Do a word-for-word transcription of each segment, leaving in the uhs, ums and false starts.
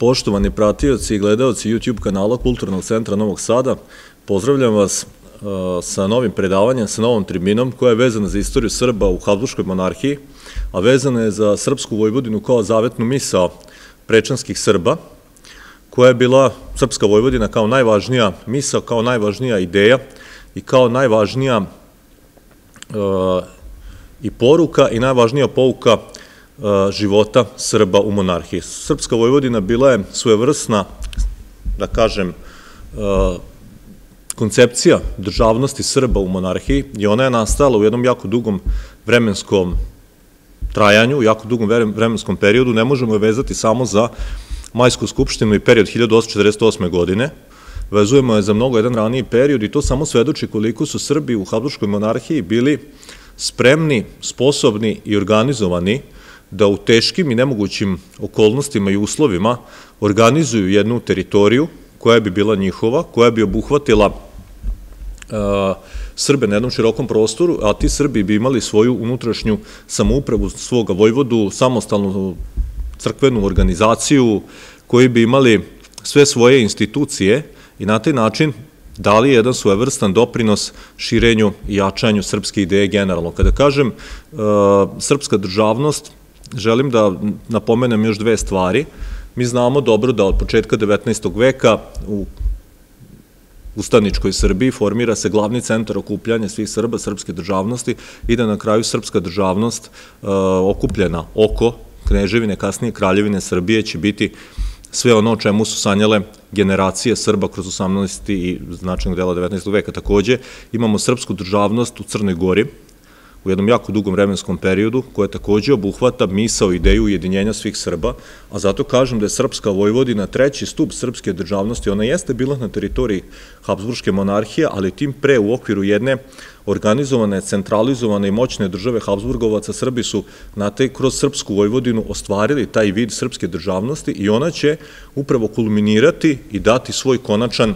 Poštovani pratioci i gledaoci YouTube kanala Kulturnog centra Novog Sada, pozdravljam vas sa novim predavanjem, sa novom tribinom koja je vezana za istoriju Srba u Habsburškoj monarhiji, a vezana je za srpsku Vojvodinu kao zavetnu misao prečanskih Srba, koja je bila srpska Vojvodina kao najvažnija misao, kao najvažnija ideja i kao najvažnija i poruka i najvažnija pouka života Srba u monarhiji. Srpska Vojvodina bila je svojevrsna, da kažem, koncepcija državnosti Srba u monarhiji i ona je nastala u jednom jako dugom vremenskom trajanju, u jako dugom vremenskom periodu. Ne možemo je vezati samo za Majsku skupštinu i period hiljadu osamsto četrdeset osme. godine. Vezujemo je za mnogo jedan raniji period i to samo svedoči koliko su Srbi u Habsburškoj monarhiji bili spremni, sposobni i organizovani da u teškim i nemogućim okolnostima i uslovima organizuju jednu teritoriju koja bi bila njihova, koja bi obuhvatila Srbe na jednom širokom prostoru, a ti Srbi bi imali svoju unutrašnju samoupravu, svoga vojvodu, samostalnu crkvenu organizaciju, koji bi imali sve svoje institucije i na taj način dali jedan svojevrstan doprinos širenju i jačanju srpske ideje generalno. Kada kažem srpska državnost, želim da napomenem još dve stvari. Mi znamo dobro da od početka devetnaestog veka u ustaničkoj Srbiji formira se glavni centar okupljanja svih Srba, srpske državnosti i da na kraju srpska državnost okupljena oko kneževine, kasnije kraljevine Srbije će biti sve ono o čemu su sanjale generacije Srba kroz osamnaesti i značajnog dela devetnaestog veka. Takođe imamo srpsku državnost u Crnoj Gori u jednom jako dugom vremenskom periodu, koja takođe obuhvata misao, ideju ujedinjenja svih Srba, a zato kažem da je srpska Vojvodina treći stub srpske državnosti. Ona jeste bila na teritoriji Habsburške monarhije, ali tim pre u okviru jedne organizovane, centralizovane i moćne države Habsburgovaca, Srbi su na taj kroz srpsku Vojvodinu ostvarili taj vid srpske državnosti i ona će upravo kulminirati i dati svoj konačan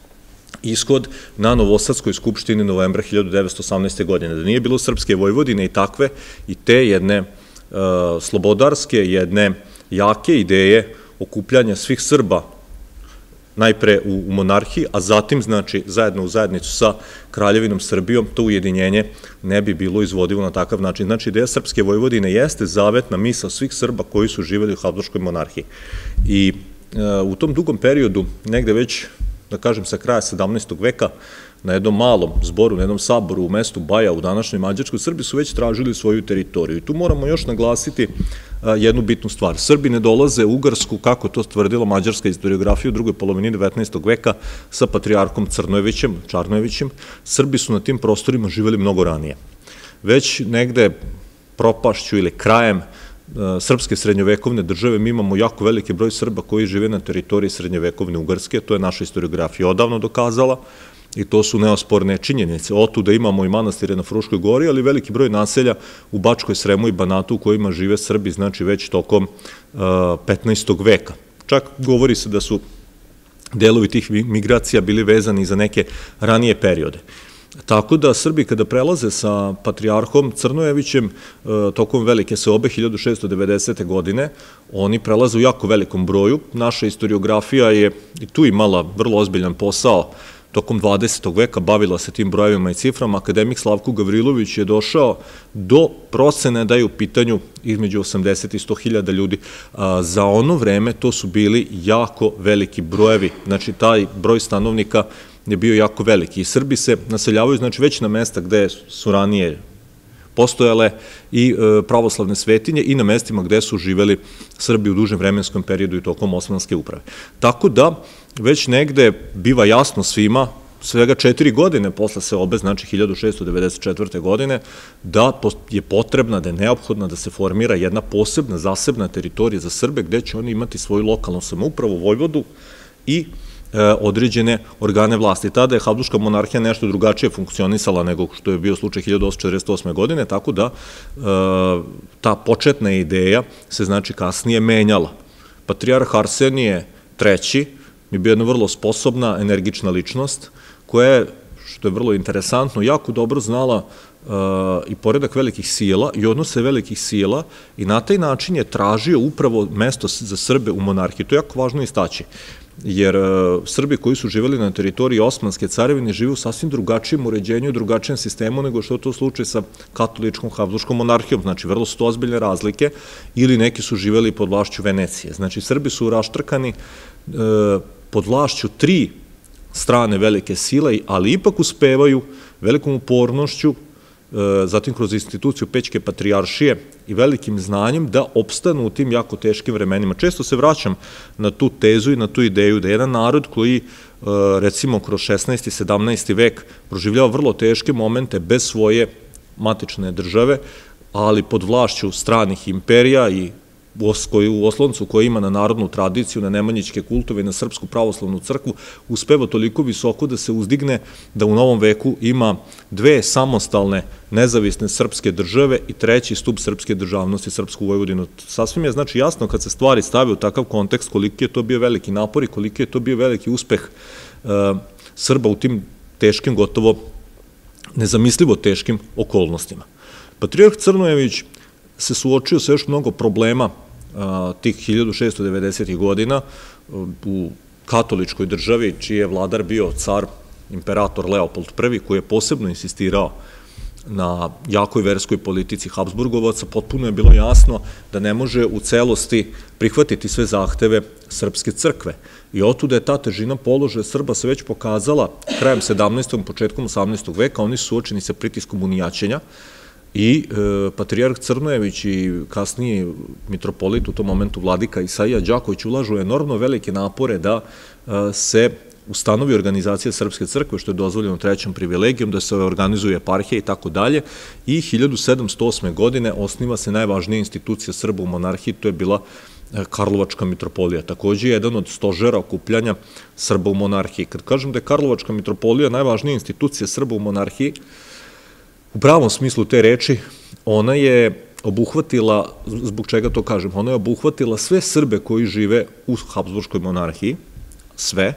ishod na Novosadskoj skupštini novembra hiljadu devetsto osamnaeste. godine. Da nije bilo srpske Vojvodine i takve i te jedne slobodarske, jedne jake ideje okupljanja svih Srba najpre u monarhiji, a zatim, znači, zajedno u zajednicu sa Kraljevinom Srbijom, to ujedinjenje ne bi bilo izvodivo na takav način. Znači, ideja srpske Vojvodine jeste zavetna misao svih Srba koji su živeli u Habsburškoj monarhiji. I u tom dugom periodu, negde već da kažem sa kraja sedamnaestog veka, na jednom malom zboru, na jednom saboru u mestu Baja u današnjoj Mađarskoj, Srbi su već tražili svoju teritoriju. I tu moramo još naglasiti jednu bitnu stvar. Srbi ne dolaze u Ugarsku, kako to tvrdila mađarska istoriografija u drugoj polovini devetnaestog veka, sa patrijarhom Crnojevićem, Čarnojevićem. Srbi su na tim prostorima živeli mnogo ranije. Već negde propašću ili krajem srpske srednjovekovne države mi imamo jako veliki broj Srba koji žive na teritoriji srednjovekovne Ugarske, to je naša istoriografija odavno dokazala i to su neosporne činjenice. Otuda imamo i manastire na Fruškoj gori, ali veliki broj naselja u Bačkoj Sremu i Banatu u kojima žive Srbi, znači već tokom petnaestog veka. Čak govori se da su delovi tih migracija bili vezani za neke ranije periode. Tako da Srbi kada prelaze sa patrijarhom Crnojevićem tokom velike seobe hiljadu šeststo devedesete. godine, oni prelaze u jako velikom broju. Naša istoriografija je i tu imala vrlo ozbiljan posao tokom dvadesetog veka, bavila se tim brojevima i ciframa. Akademik Slavko Gavrilović je došao do procene da je u pitanju između osamdeset i sto hiljada ljudi. Za ono vreme to su bili jako veliki brojevi, znači taj broj stanovnika je bio jako veliki i Srbi se naseljavaju, znači, već na mesta gde su ranije postojale i pravoslavne svetinje i na mestima gde su živeli Srbi u dužem vremenskom periodu i tokom Osmanske uprave. Tako da već negde biva jasno svima, svega četiri godine posle seobe, znači hiljadu šeststo devedeset četvrte. godine, da je potrebna, da je neophodna da se formira jedna posebna, zasebna teritorija za Srbe gde će oni imati svoju lokalnu samoupravu, vojvodu i određene organe vlasti. Tada je Habsburška monarhija nešto drugačije funkcionisala nego što je bio slučaj hiljadu osamsto četrdeset osme. godine, tako da ta početna ideja se, znači, kasnije menjala. Patrijarh Arsenije treći je bio jedna vrlo sposobna, energična ličnost koja je što je vrlo interesantno, jako dobro znala i poredak velikih sila i odnose velikih sila i na taj način je tražio upravo mesto za Srbe u monarhiji. To je jako važno istaći, jer Srbi koji su živeli na teritoriji Osmanske carevine žive u sasvim drugačijem uređenju i drugačijem sistemu nego što je to slučaj sa katoličkom Habsburškom monarhijom. Znači, vrlo su to ozbiljne razlike, ili neki su živeli pod vlašću Venecije. Znači, Srbi su raštrkani pod vlašću tri strane velike sile, ali ipak uspevaju velikom upornošću, zatim kroz instituciju Pećke patrijaršije i velikim znanjem da opstanu u tim jako teškim vremenima. Često se vraćam na tu tezu i na tu ideju da jedan narod koji, recimo, kroz šesnaesti i sedamnaesti vek proživljava vrlo teške momente bez svoje matične države, ali pod vlašću stranih imperija i u osloncu koji ima na narodnu tradiciju, na nemanjićke kultove i na Srpsku pravoslavnu crkvu, uspeva toliko visoko da se uzdigne da u novom veku ima dve samostalne, nezavisne srpske države i treći stup srpske državnosti, Srpsku Vojvodinu. Sasvim je znači jasno kad se stvari stave u takav kontekst koliki je to bio veliki napor i koliki je to bio veliki uspeh Srba u tim teškim, gotovo nezamislivo teškim okolnostima. Patrijarh Crnojević se suočio sa još mnogo problema tih hiljadu šesto devedesetih godina u katoličkoj državi, čiji je vladar bio car, imperator Leopold prvi, koji je posebno insistirao na jakoj verskoj politici Habsburgovaca. Potpuno je bilo jasno da ne može u celosti prihvatiti sve zahteve Srpske crkve. I otuda je ta težina položaja Srba se već pokazala krajem sedamnaestog. početkom osamnaestog veka. Oni su suočeni sa pritiskom unijaćenja i patrijarh Crnojević i kasnije mitropolit, u tom momentu vladika Isaija Đaković, ulažu enormno velike napore da se ustanovi organizacija Srpske crkve, što je dozvoljeno trećom privilegijom, da se organizuje eparhija i tako dalje, i hiljadu sedamsto osme. godine osniva se najvažnija institucija Srba u monarhiji, to je bila Karlovačka mitropolija. Takođe je jedan od stožera okupljanja Srba u monarhiji. Kad kažem da je Karlovačka mitropolija najvažnija institucija Srba u monarhiji, u pravom smislu te reči, ona je obuhvatila, zbog čega to kažem, ona je obuhvatila sve Srbe koji žive u Habsburškoj monarhiji, sve.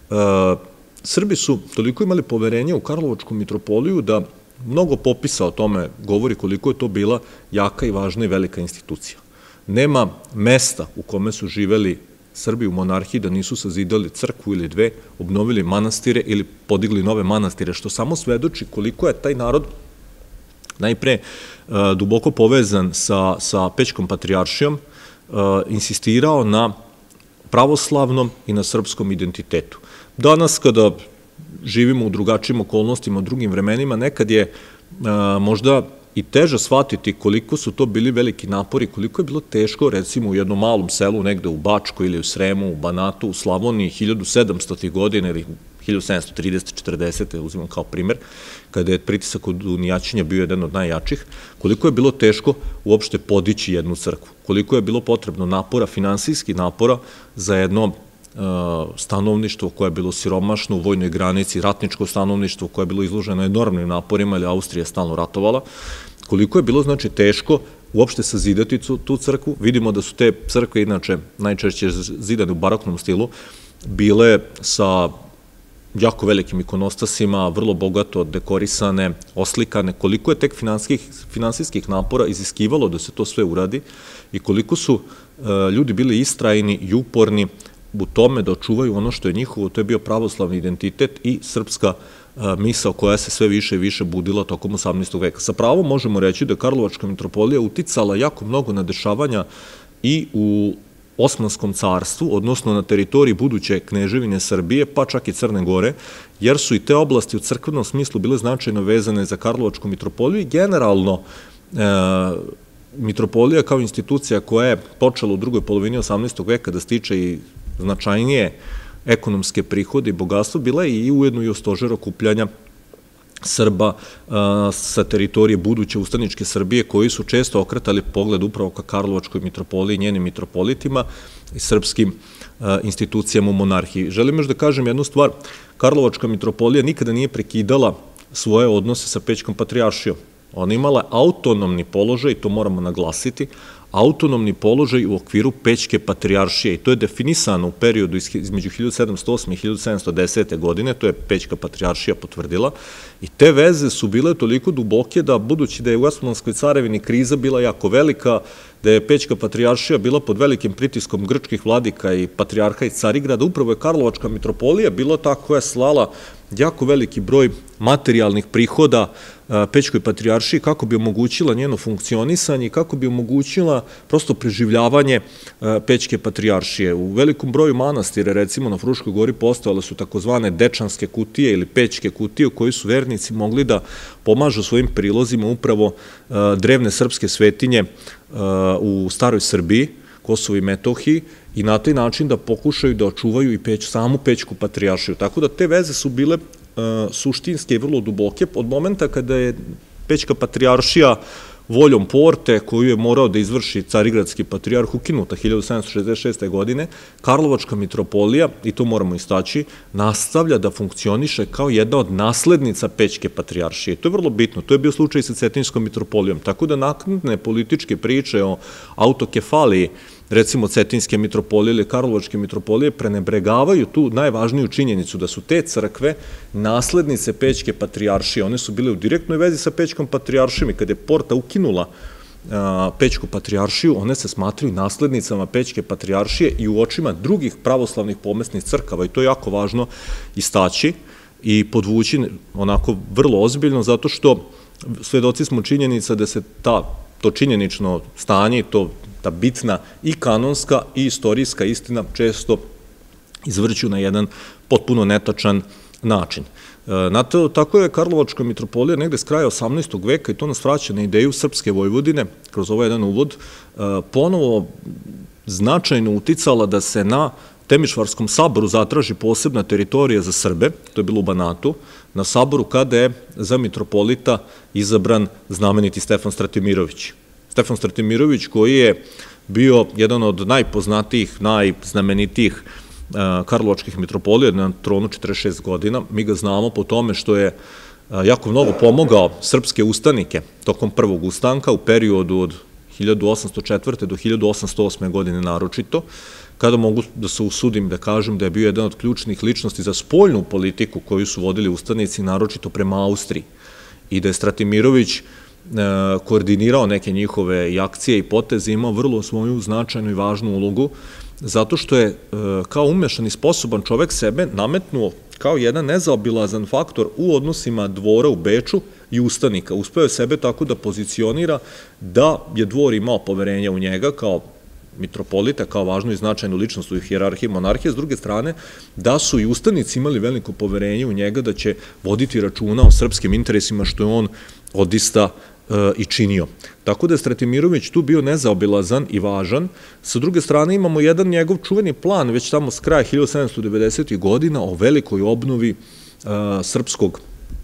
Srbi su toliko imali poverenje u Karlovačku mitropoliju da mnogo popisa o tome govori koliko je to bila jaka i važna i velika institucija. Nema mesta u kome su živeli Srbi u monarhiji da nisu sazidali crkvu ili dve, obnovili manastire ili podigli nove manastire, što samo svedoči koliko je taj narod najpre duboko povezan sa Pećkom patrijaršijom, insistirao na pravoslavnom i na srpskom identitetu. Danas, kada živimo u drugačijim okolnostima, u drugim vremenima, nekad je možda i teže shvatiti koliko su to bili veliki napori, koliko je bilo teško, recimo, u jednom malom selu, negde u Bačkoj ili u Sremu, u Banatu, u Slavoniji, hiljadu sedamstotih godina ili hiljadu sedamsto tridesete četrdesete uzimam kao primer, kada je pritisak od unijaćenja bio jedan od najjačih, koliko je bilo teško uopšte podići jednu crkvu, koliko je bilo potrebno napora, finansijskih napora za jedno stanovništvo koje je bilo siromašno u vojnoj granici, ratničko stanovništvo koje je bilo izloženo enormnim naporima, ili Austrija je stalno ratovala, koliko je bilo znači teško uopšte sazidati tu crkvu. Vidimo da su te crkve, inače najčešće zidane u baroknom stilu, bile sa jako velikim ikonostasima, vrlo bogato dekorisane, oslikane, koliko je tek finansijskih napora iziskivalo da se to sve uradi i koliko su ljudi bili istrajni i uporni u tome da očuvaju ono što je njihovo, to je bio pravoslavni identitet i srpska misao koja se sve više i više budila tokom osamnaestog veka. Sa pravom možemo reći da je Karlovačka mitropolija uticala jako mnogo na dešavanja i u Osmanskom carstvu, odnosno na teritoriji buduće kneževine Srbije, pa čak i Crne Gore, jer su i te oblasti u crkvenom smislu bile značajno vezane za Karlovačku mitropoliju i generalno mitropolija kao institucija koja je počela u drugoj polovini osamnaestog veka da stiče i značajnije ekonomske prihode i bogatstvo, bila je i ujedno i stožer okupljanja Srba sa teritorije buduće ustaničke Srbije, koji su često okretali pogled upravo ka Karlovačkoj mitropoliji, njenim mitropolitima i srpskim institucijama u monarhiji. Želim još da kažem jednu stvar, Karlovačka mitropolija nikada nije prekidala svoje odnose sa Pećkom patrijaršijom. Ona imala autonomni položaj, to moramo naglasiti, autonomni položaj u okviru Pećke patrijaršije i to je definisano u periodu između hiljadu sedamsto osme i hiljadu sedamsto desete. godine, to je Pećka patrijaršija potvrdila i te veze su bile toliko duboke da, budući da je u Osmanskoj carevini kriza bila jako velika, da je Pećka patrijaršija bila pod velikim pritiskom grčkih vladika i patrijarha iz Carigrada, upravo je Karlovačka mitropolija bila ta koja je slala jako veliki broj materijalnih prihoda Pećkoj patrijaršiji kako bi omogućila njeno funkcionisanje i kako bi omogućila prosto preživljavanje Pećke patrijaršije. U velikom broju manastira, recimo na Fruškoj gori, postojale su takozvane dečanske kutije ili pećke kutije u kojoj su vernici mogli da pomažu svojim prilozima upravo drevne srpske svetinje u staroj Srbiji, Kosovo i Metohiji i na taj način da pokušaju da očuvaju i samu Pećku patrijaršiju. Tako da te veze su bile suštinske i vrlo duboke od momenta kada je Pećka patrijaršija voljom Porte, koju je morao da izvrši carigradski patrijarh, ukinuta hiljadu sedamsto šezdeset šeste. godine, Karlovačka mitropolija, i to moramo istaći, nastavlja da funkcioniše kao jedna od naslednica Pećke patrijaršije. To je vrlo bitno. To je bio slučaj sa Cetinjskom mitropolijom. Tako da naknadne političke priče o autokefaliji, recimo Cetinjske mitropolije ili Karlovačke mitropolije, prenebregavaju tu najvažniju činjenicu da su te crkve naslednice Pećke patrijaršije. One su bile u direktnoj vezi sa Pećkom patrijaršijom i kada je Porta ukinula Pećku patrijaršiju, one se smatraju naslednicama Pećke patrijaršije i u očima drugih pravoslavnih pomesnih crkava i to je jako važno istaći i podvući onako vrlo ozbiljno, zato što svedoci smo činjenica da se to činjenično stanje i to ta bitna i kanonska i istorijska istina često izvrću na jedan potpuno netačan način. Tako je Karlovačka mitropolija negde s kraja osamnaestog veka, i to nas vraća na ideju Srpske Vojvodine, kroz ovaj jedan uvod, ponovo značajno uticala da se na Temišvarskom saboru zatraži posebna teritorija za Srbe, to je bilo u Banatu, na saboru kada je za mitropolita izabran znameniti Stefan Stratimirović. Stefan Stratimirović, koji je bio jedan od najpoznatijih, najznamenitijih karlovačkih mitropolija na tronu četrdeset šest godina. Mi ga znamo po tome što je jako mnogo pomogao srpske ustanike tokom prvog ustanka u periodu od hiljadu osamsto četvrte. do hiljadu osamsto osme. godine naročito, kada mogu da se usudim da kažem da je bio jedan od ključnih ličnosti za spoljnu politiku koju su vodili ustanici, naročito prema Austriji, i da je Stratimirović koordinirao neke njihove i akcije i poteze, imao vrlo svoju značajnu i važnu ulogu, zato što je kao umešan i sposoban čovek sebe nametnuo kao jedan nezaobilazan faktor u odnosima dvora u Beču i ustanika. Uspeo je sebe tako da pozicionira da je dvor imao poverenja u njega kao mitropolita, kao važnu i značajnu ličnost u hijerarhiji monarhije, s druge strane da su i ustanici imali veliko poverenje u njega da će voditi računa o srpskim interesima, što je on odista i činio. Tako da je Stratimirović tu bio nezaobilazan i važan. Sa druge strane imamo jedan njegov čuveni plan već tamo s kraja hiljadu sedamsto devedesetih. godina o velikoj obnovi srpskog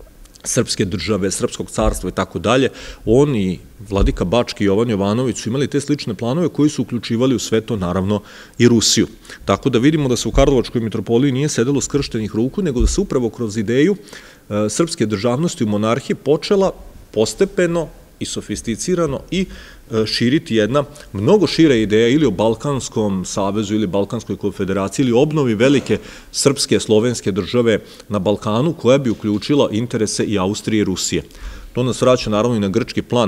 srpske države, srpskog carstva i tako dalje. On i vladika Bački Jovan Jovanović su imali te slične planove koji su uključivali u sve to naravno i Rusiju. Tako da vidimo da se u Karlovačkoj mitropoliji nije sedelo skrštenih ruku, nego da se upravo kroz ideju srpske državnosti u monarhiji počela postepeno i sofisticirano i širiti jedna mnogo šira ideja ili o Balkanskom savezu ili Balkanskoj konfederaciji ili obnovi velike srpske slovenske države na Balkanu koja bi uključila interese i Austrije i Rusije. To nas vraća naravno i na grčki plan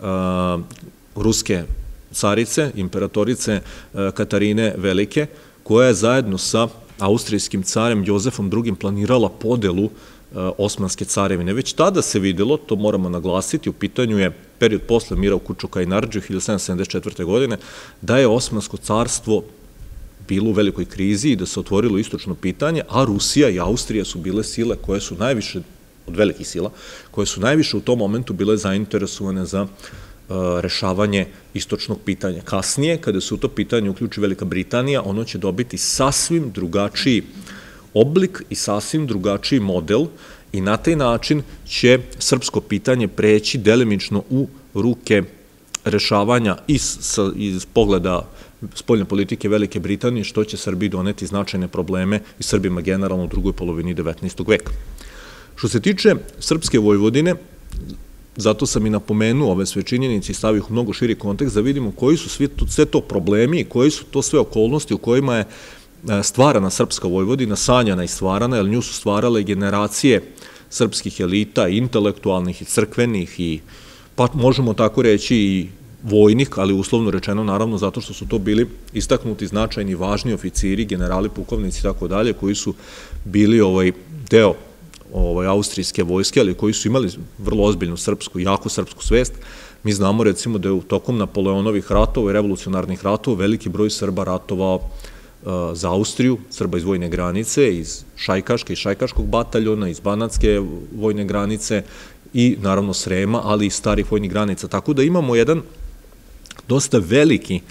ruske carice, imperatorice Katarine Velike, koja je zajedno sa austrijskim carem Jozefom drugim planirala podelu Osmanske carevine. Već tada se videlo, to moramo naglasiti, u pitanju je period posle mira u Kučuka-Inardžiju hiljadu sedamsto sedamdeset četvrte. godine, da je Osmansko carstvo bilo u velikoj krizi i da se otvorilo istočno pitanje, a Rusija i Austrija su bile sile koje su najviše, od velikih sila, koje su najviše u tom momentu bile zainteresovane za rešavanje istočnog pitanja. Kasnije, kada se u to pitanje uključi Velika Britanija, ono će dobiti sasvim drugačiji oblik i sasvim drugačiji model i na taj način će srpsko pitanje preći delimično u ruke rešavanja iz pogleda spoljne politike Velike Britanije, što će Srbiji doneti značajne probleme i Srbima generalno u drugoj polovini devetnaestog. veka. Što se tiče Srpske Vojvodine, zato sam i napomenuo ove sve činjenice i stavio ih u mnogo širi kontekst da vidimo koji su sve to problemi i koji su to sve okolnosti u kojima je stvarana srpska Vojvodina, sanjana i stvarana, jer nju su stvarale generacije srpskih elita, intelektualnih i crkvenih i, pa možemo tako reći, i vojnih, ali uslovno rečeno, naravno, zato što su to bili istaknuti, značajni, važni oficiri, generali, pukovnici i tako dalje, koji su bili ovaj deo ovaj, austrijske vojske, ali koji su imali vrlo ozbiljnu srpsku, jako srpsku svest. Mi znamo, recimo, da je u tokom Napoleonovih ratova i revolucionarnih ratova veliki broj Srba ratovao za Austriju, Srba iz vojne granice, iz Šajkaške i Šajkaškog bataljona, iz Banatske vojne granice i naravno Srema, ali i starih vojnih granica. Tako da imamo jedan dosta veliki,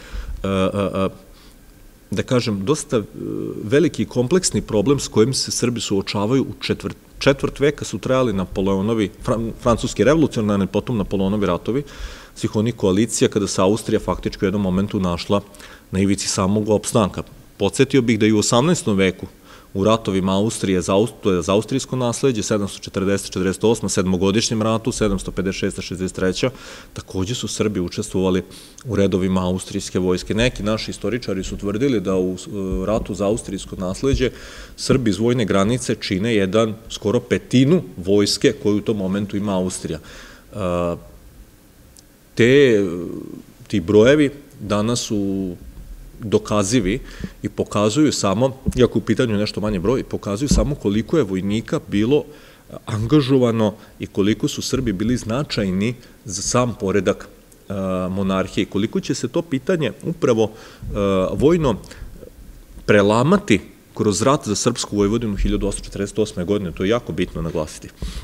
da kažem, dosta veliki kompleksni problem s kojim se Srbi suočavaju u četvrt, četvrt veka su trajali Napoleonovi, francuski revolucionarni, potom Napoleonovi ratovi, svih onih koalicija kada se Austrija faktički u jednom momentu našla na ivici samog opstanka. Podsjetio bih da i u osamnaestom veku u ratovima Austrije, to je za austrijsko nasleđe, sedamsto četrdeset do četrdeset osam. sedmogodišnjem ratu, sedamsto pedeset šest do šezdeset treće. takođe su Srbi učestvovali u redovima austrijske vojske. Neki naši istoričari su tvrdili da u ratu za austrijsko nasleđe Srbi iz vojne granice čine jedan, skoro petinu vojske koju u tom momentu ima Austrija. Te, ti brojevi danas su dokazivi i pokazuju samo, iako u pitanju nešto manje broj, pokazuju samo koliko je vojnika bilo angažovano i koliko su Srbi bili značajni za sam poredak monarhije. Koliko će se to pitanje upravo vojno prelamati kroz rat za Srpsku Vojvodinu hiljadu osamsto četrdeset osme. godine, to je jako bitno naglasiti.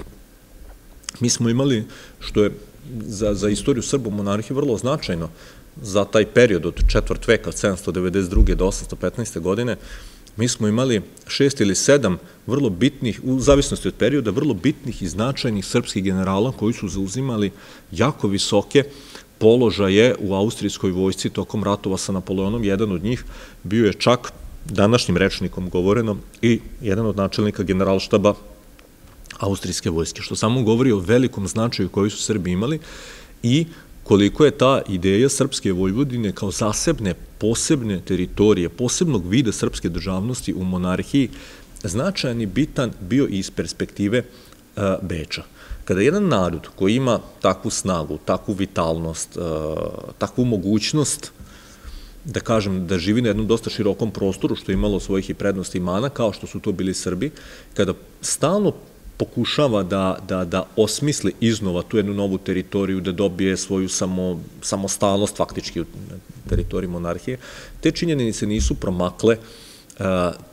Mi smo imali, što je za, za istoriju Srbo-monarhije vrlo značajno, za taj period od četvrt veka, od sedamsto devedeset druge do osamsto petnaeste. godine, mi smo imali šest ili sedam vrlo bitnih, u zavisnosti od perioda, vrlo bitnih i značajnih srpskih generala koji su zauzimali jako visoke položaje u austrijskoj vojsci tokom ratova sa Napoleonom. Jedan od njih bio je čak, današnjim rečnikom govoreno, i jedan od načelnika generalštaba austrijske vojske, što samo govori o velikom značaju koji su Srbi imali i koliko je ta ideja Srpske Vojvodine kao zasebne, posebne teritorije, posebnog vida srpske državnosti u monarhiji značajan i bitan bio i iz perspektive Beča. Kada jedan narod koji ima takvu snagu, takvu vitalnost, takvu mogućnost, da kažem, da živi na jednom dosta širokom prostoru, što je imalo svojih i prednosti i mana, kao što su to bili Srbi, kada stalno pokušava da, da, da osmisli iznova tu jednu novu teritoriju, da dobije svoju samo, samostalnost faktički u teritoriji monarhije, te činjenice nisu promakle uh,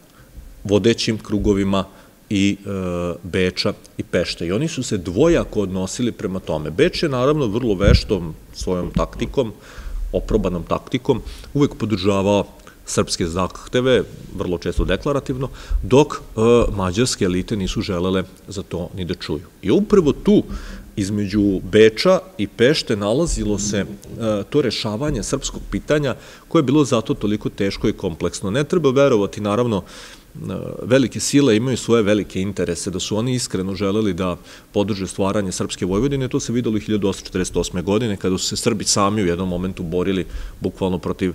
vodećim krugovima i uh, Beča i Pešte. I oni su se dvojako odnosili prema tome. Beč je naravno vrlo veštom svojom taktikom, oprobanom taktikom, uvek podržavao srpske zahteve, vrlo često deklarativno, dok mađarske elite nisu želele za to ni da čuju. I upravo tu, između Beča i Pešte, nalazilo se to rešavanje srpskog pitanja koje je bilo zato toliko teško i kompleksno. Ne treba verovati, naravno, velike sile imaju svoje velike interese, da su oni iskreno želeli da podrže stvaranje Srpske Vojvodine. To se videlo i hiljadu osamsto četrdeset osme. godine, kada su se Srbi sami u jednom momentu borili bukvalno protiv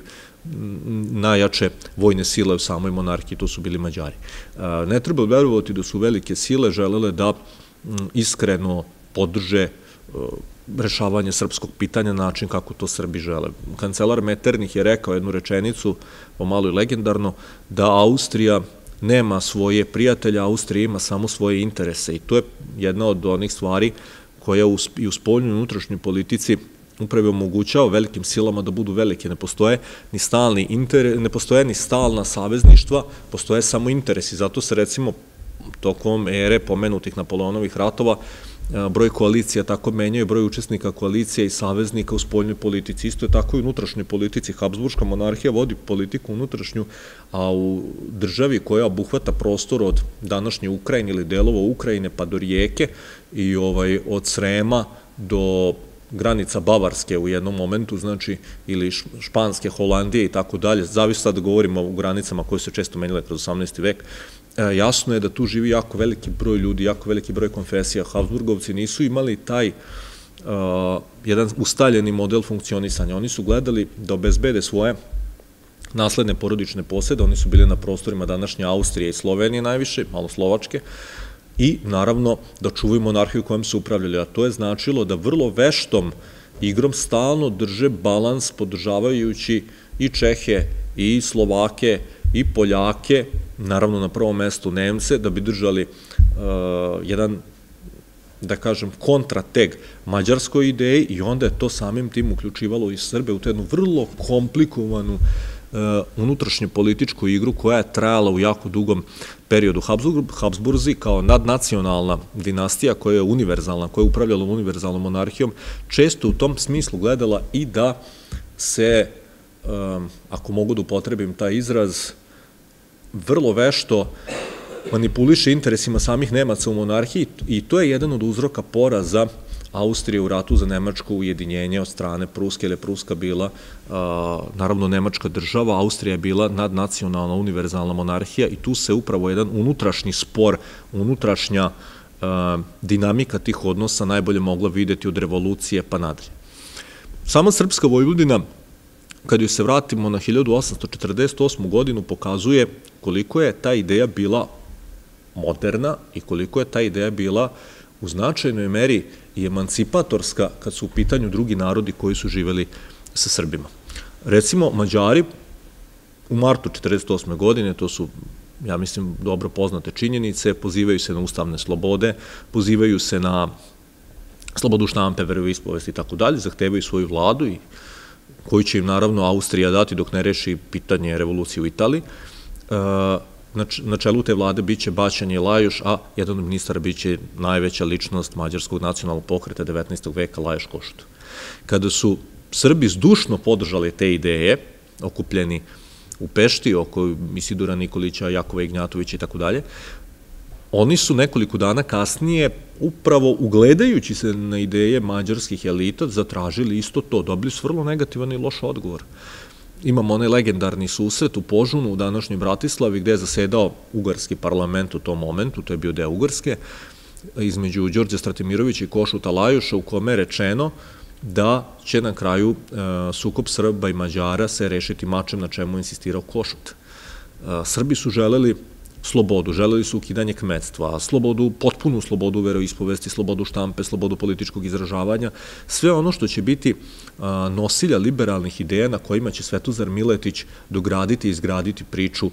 najjače vojne sile u samoj monarhiji, to su bili Mađari. Ne treba verovati da su velike sile želele da iskreno podrže rešavanje srpskog pitanja na način kako to Srbi žele. Kancelar Metternich je rekao jednu rečenicu, pomalo i legendarno, da Austrija nema svoje prijatelja, Austrija ima samo svoje interese i to je jedna od onih stvari koja i u spoljnoj i unutrašnjoj politici upravo omogućava velikim silama da budu velike. Ne postoje ni stalni interes, ne postoje ni stalna savezništva, postoje samo interesi. Zato se recimo tokom ere pomenutih Napoleonovih ratova broj koalicija tako menjaju, broj učesnika koalicija i saveznika u spoljnoj politici. Isto je tako i u unutrašnjoj politici. Habsburška monarhija vodi politiku unutrašnju, a u državi koja obuhvata prostor od današnje Ukrajine ili delova Ukrajine pa do Rijeke i ovaj, od Srema do granica Bavarske u jednom momentu, znači, ili Španske, Holandije i tako dalje, zavisno sad da govorimo o granicama koje se često menjale kroz osamnaesti vek, jasno je da tu živi jako veliki broj ljudi, jako veliki broj konfesija. Habsburgovci nisu imali taj jedan ustaljeni model funkcionisanja. Oni su gledali da obezbede svoje nasledne porodične posede, oni su bili na prostorima današnje Austrije i Slovenije najviše, malo Slovačke, i naravno da čuvaju monarhiju kojom su upravljali, a to je značilo da vrlo veštom igrom stalno drže balans podržavajući i Čehe, i Slovake, i Poljake, naravno na prvom mestu Nemce, da bi držali jedan, da kažem, kontrateg mađarskoj ideji i onda je to samim tim uključivalo i Srbe u jednu vrlo komplikovanu unutrašnju političku igru koja je trajala u jako dugom periodu. Habsburzi kao nadnacionalna dinastija koja je univerzalna, koja je upravljala univerzalnom monarhijom, često u tom smislu gledala i da se, ako mogu da upotrebim taj izraz, vrlo vešto manipuliše interesima samih Nemaca u monarhiji i to je jedan od uzroka poraza Austrije u ratu za Nemačko ujedinjenje od strane Pruske, jer je Pruska bila, naravno, Nemačka država, Austrija je bila nadnacionalna univerzalna monarhija i tu se upravo jedan unutrašnji spor, unutrašnja dinamika tih odnosa najbolje mogla videti od revolucije pa nadalje. Sama srpska Vojvodina, kad joj se vratimo na hiljadu osamsto četrdeset osmu godinu, pokazuje koliko je ta ideja bila moderna i koliko je ta ideja bila u značajnoj meri i emancipatorska kad su u pitanju drugi narodi koji su živeli sa Srbima. Recimo, Mađari u martu četrdeset osme godine, to su, ja mislim, dobro poznate činjenice, pozivaju se na ustavne slobode, pozivaju se na slobodu štampe, veroispovesti i tako dalje, zahtevaju svoju vladu i koju će im naravno Austrija dati dok ne reši pitanje revolucije u Italiji. Na čelu te vlade biće Baćan Lajoš, a jedan od ministara biće najveća ličnost mađarskog nacionalnog pokreta devetnaestog veka, Lajoš Košut. Kada su Srbi zdušno podržali te ideje, okupljeni u Pešti, oko Isidora Nikolića, Jakova Ignjatovića i tako dalje, oni su nekoliko dana kasnije, upravo ugledajući se na ideje mađarskih elita, zatražili isto to, dobili su vrlo negativan i loš odgovor. Imamo onaj legendarni susret u Požunu, u današnjoj Bratislavi, gde je zasedao ugarski parlament u tom momentu, to je bio deo Ugarske, između Đorđa Stratimirovića i Košuta Lajoša, u kome je rečeno da će na kraju sukob Srba i Mađara se rešiti mačem, na čemu je insistirao Košut. Srbi su želeli slobodu, želeli su ukidanje kmetstva, slobodu, potpunu slobodu veroispovesti, slobodu štampe, slobodu političkog izražavanja, sve ono što će biti nosilja liberalnih ideja na kojima će Svetozar Miletić dograditi i izgraditi priču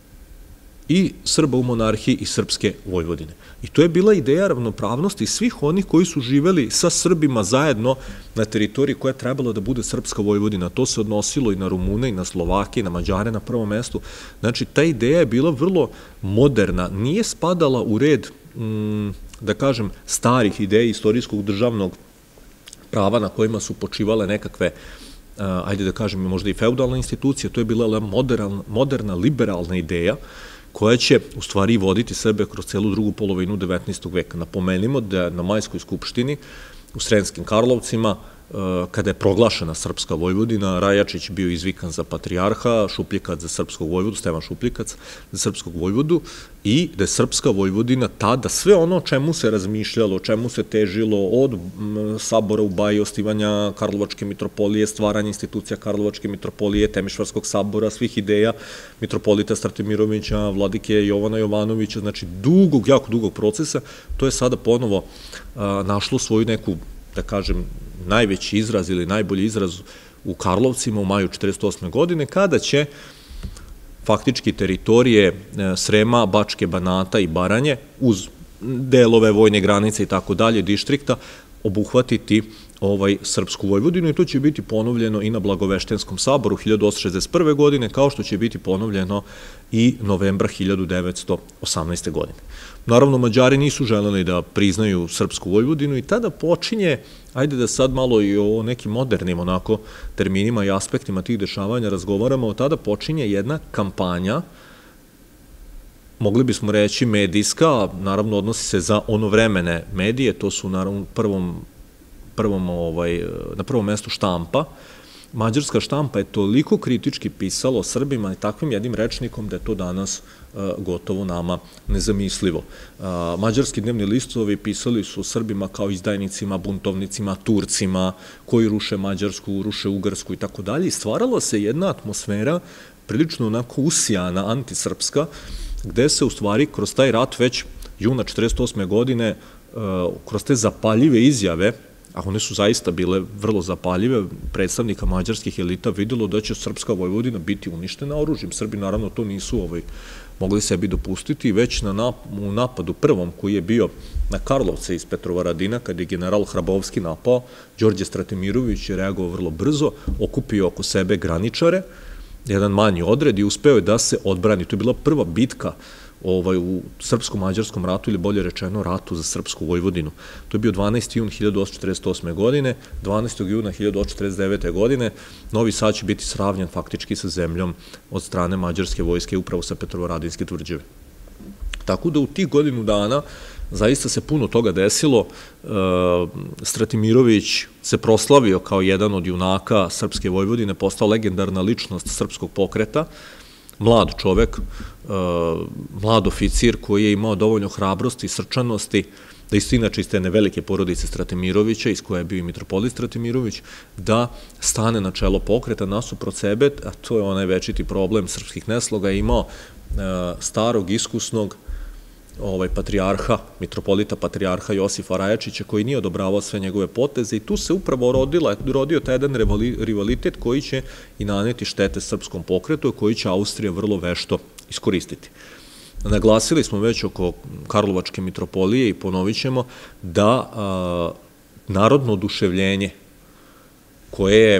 i Srba u monarhiji i srpske Vojvodine. I to je bila ideja ravnopravnosti svih onih koji su živeli sa Srbima zajedno na teritoriji koja je trebala da bude srpska Vojvodina. To se odnosilo i na Rumune, i na Slovake, i na Mađare na prvom mestu. Znači, ta ideja je bila vrlo moderna, nije spadala u red, da kažem, starih ideja istorijskog državnog prava na kojima su počivale nekakve, ajde da kažem, možda i feudalne institucije. To je bila moderna, liberalna ideja koja će u stvari voditi Srbe kroz celu drugu polovinu devetnaestog veka. Napomenimo da na Majskoj skupštini u Sremskim Karlovcima, kada je proglašena srpska Vojvodina, Rajačić bio izvikan za patrijarha, Šupljikac za srpskog vojvodu, Stevan Šupljikac za srpskog vojvodu, i da je srpska Vojvodina tada sve ono o čemu se razmišljalo, o čemu se težilo od sabora u Baji, osnivanja Karlovačke mitropolije, stvaranja institucija Karlovačke mitropolije, Temišvarskog sabora, svih ideja mitropolita Stratimirovića, vladike Jovana Jovanovića, znači dugog, jako dugog procesa, to je sada ponovo našlo svoju neku, da kažem, najveći izraz ili najbolji izraz u Karlovcima u maju četrdeset osme godine, kada će faktički teritorije Srema, Bačke, Banata i Baranje, uz delove vojne granice i tako dalje, dištrikta, obuhvatiti srpsku Vojvodinu, i to će biti ponovljeno i na Blagoveštenskom saboru hiljadu osamsto šezdeset prve godine, kao što će biti ponovljeno i novembra hiljadu devetsto osamnaeste godine. Naravno, Mađari nisu želeli da priznaju srpsku Vojvodinu i tada počinje, ajde da sad malo i o nekim modernim onako terminima i aspektima tih dešavanja razgovaramo, tada počinje jedna kampanja, mogli bismo reći medijska, naravno odnosi se za onovremene medije, to su naravno prvom, prvom, ovaj, na prvom mestu štampa, mađarska štampa je toliko kritički pisala o Srbima i takvim jednim rečnikom da je to danas gotovo nama nezamislivo. Mađarski dnevni listovi pisali su o Srbima kao izdajnicima, buntovnicima, Turcima, koji ruše Mađarsku, ruše Ugarsku i tako dalje. I stvarala se jedna atmosfera prilično onako usijana, antisrpska, gde se u stvari kroz taj rat već juna četrdeset osme godine, kroz te zapaljive izjave, a one su zaista bile vrlo zapaljive, predstavnika mađarskih elita videlo da će srpska Vojvodina biti uništena oružjem. Srbi naravno to nisu ovaj, mogli sebi dopustiti, već na, u napadu prvom koji je bio na Karlovce iz Petrovaradina, kada je general Hrabovski napao, Đorđe Stratimirović je reagovao vrlo brzo, okupio oko sebe graničare, jedan manji odred i uspeo je da se odbrani. To je bila prva bitka ovaj, u srpsko-mađarskom ratu, ili bolje rečeno ratu za srpsku Vojvodinu. To je bio dvanaesti jun hiljadu osamsto četrdeset osme. godine, dvanaestog juna hiljadu osamsto četrdeset devete. godine Novi Sad će biti sravnjen faktički sa zemljom od strane mađarske vojske, upravo sa Petrovaradinske tvrđave. Tako da u tih godinu dana zaista se puno toga desilo. Stratimirović se proslavio kao jedan od junaka srpske Vojvodine, postao legendarna ličnost srpskog pokreta, mlad čovek, mlad oficir koji je imao dovoljno hrabrosti i srčanosti, da isto inače iz te nevelike porodice Stratimirovića, iz koje je bio i mitropolit Stratimirović, da stane na čelo pokreta nasuprot sebe, a to je onaj večiti problem srpskih nesloga, je imao starog, iskusnog ovaj, patrijarha, mitropolita patrijarha Josifa Rajačića, koji nije odobravao sve njegove poteze, i tu se upravo rodila, rodio taj jedan rivalitet koji će i naneti štete srpskom pokretu, koji će Austrija vrlo vešto iskoristiti. Naglasili smo već oko Karlovačke mitropolije i ponovit ćemo da a, narodno oduševljenje koje je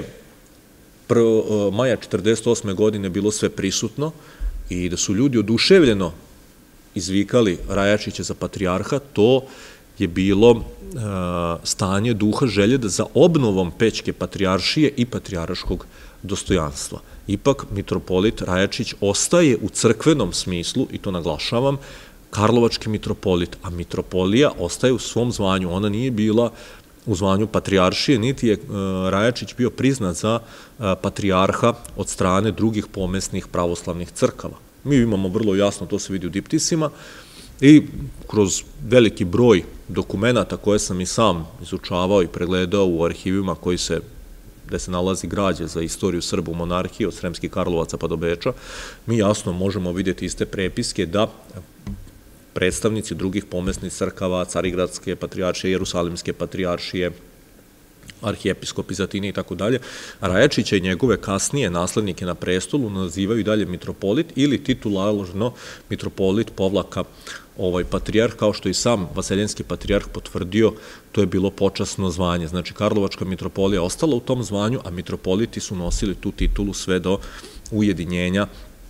maja četrdeset osme. godine bilo sve prisutno i da su ljudi oduševljeno izvikali Rajačića za patrijarha, to je bilo stanje duha, želje da za obnovom Pećke patrijaršije i patrijarškog dostojanstva. Ipak, mitropolit Rajačić ostaje u crkvenom smislu, i to naglašavam, karlovački mitropolit, a mitropolija ostaje u svom zvanju. Ona nije bila u zvanju patrijaršije, niti je Rajačić bio priznat za patrijarha od strane drugih pomesnih pravoslavnih crkava. Mi imamo vrlo jasno, to se vidi u diptisima, i kroz veliki broj dokumenata koje sam i sam izučavao i pregledao u arhivima koji se, gde se nalazi građe za istoriju Srba u monarhiji od Sremskih Karlovaca pa do Beča, mi jasno možemo vidjeti iste prepiske da predstavnici drugih pomesnih crkava, Carigradske patrijaršije, Jerusalimske patrijaršije, arhijepiskopi Zatine i tako dalje, Rajačića i njegove kasnije naslednike na prestolu nazivaju dalje mitropolit ili titularno mitropolit povlaka ovaj patrijarh, kao što i sam Vaseljenski patrijarh potvrdio, to je bilo počasno zvanje. Znači, Karlovačka mitropolija ostala u tom zvanju, a mitropoliti su nosili tu titulu sve do ujedinjenja